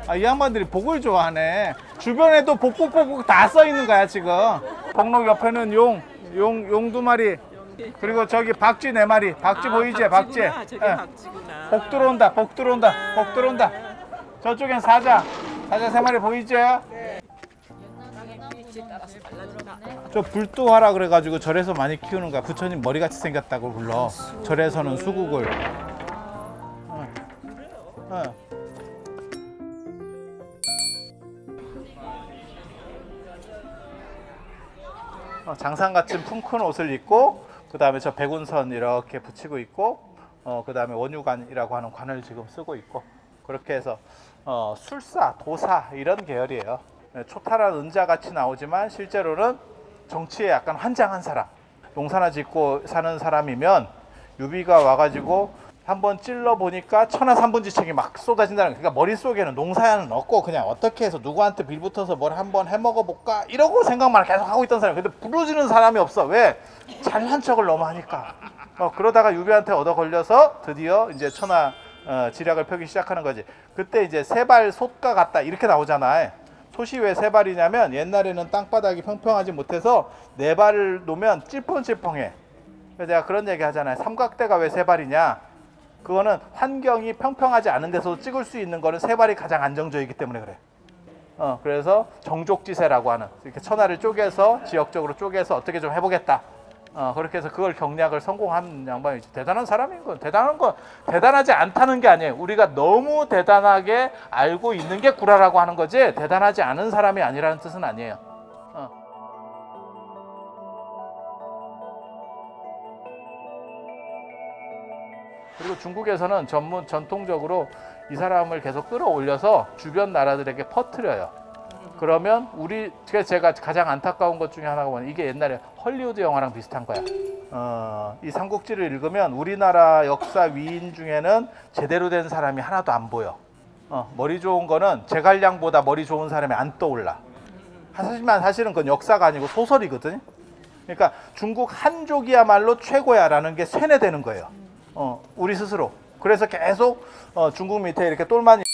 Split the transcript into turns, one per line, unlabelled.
아, 이 양반들이 복을 좋아하네. 주변에도 복복복복 다 써 있는 거야 지금. 복록 옆에는 용 두 마리. 그리고 저기 박쥐 4마리. 박쥐 보이지? 박쥐.
저게 박쥐구나.
복 들어온다. 복 들어온다. 저쪽엔 사자 3마리 보이죠? 저 불두하라 그래가지고 절에서 많이 키우는 거야. 부처님 머리같이 생겼다고 불러. 절에서는 수국을. 장상 같은 풍큰 옷을 입고, 그 다음에 저 백운선 이렇게 붙이고 있고, 그 다음에 원유관이라고 하는 관을 지금 쓰고 있고, 그렇게 해서 술사, 도사 이런 계열이에요. 초탈한 은자 같이 나오지만 실제로는 정치에 약간 환장한 사람, 농사나 짓고 사는 사람이면 유비가 와가지고 한번 찔러 보니까 천하 삼분지책이 막 쏟아진다는 거야. 그러니까 머릿속에는 농사는 없고 그냥 어떻게 해서 누구한테 빌붙어서 뭘 한번 해먹어 볼까 이러고 생각만 계속 하고 있던 사람. 근데 부르지는 사람이 없어. 왜? 잘난 척을 너무 하니까. 그러다가 유비한테 얻어 걸려서 드디어 이제 천하 지략을 펴기 시작하는 거지. 그때 이제 세발 솥과 같다 이렇게 나오잖아. 솥이 왜 세 발이냐면 옛날에는 땅바닥이 평평하지 못해서 4발을 놓으면 찔펑찔펑해. 그래서 내가 그런 얘기 하잖아요. 삼각대가 왜 세 발이냐? 그거는 환경이 평평하지 않은 데서 찍을 수 있는 거는 세 발이 가장 안정적이기 때문에 그래. 그래서 정족지세라고 하는, 이렇게 천하를 쪼개서 지역적으로 쪼개서 어떻게 좀 해보겠다. 그렇게 해서 그걸 경략을 성공한 양반이 대단한 사람인 건. 대단하지 않다는 게 아니에요. 우리가 너무 대단하게 알고 있는 게 구라라고 하는 거지, 대단하지 않은 사람이 아니라는 뜻은 아니에요. 그리고 중국에서는 전통적으로 이 사람을 계속 끌어올려서 주변 나라들에게 퍼뜨려요. 그러면 제가 가장 안타까운 것 중에 하나가 뭐냐, 이게 옛날에 헐리우드 영화랑 비슷한 거야. 이 삼국지를 읽으면 우리나라 역사 위인 중에는 제대로 된 사람이 하나도 안 보여. 머리 좋은 거는 제갈량보다 머리 좋은 사람이 안 떠올라. 하지만 사실은 그건 역사가 아니고 소설이거든. 그러니까 중국 한족이야말로 최고야라는 게 세뇌되는 거예요. 우리 스스로. 그래서 계속 중국 밑에 이렇게 똘마니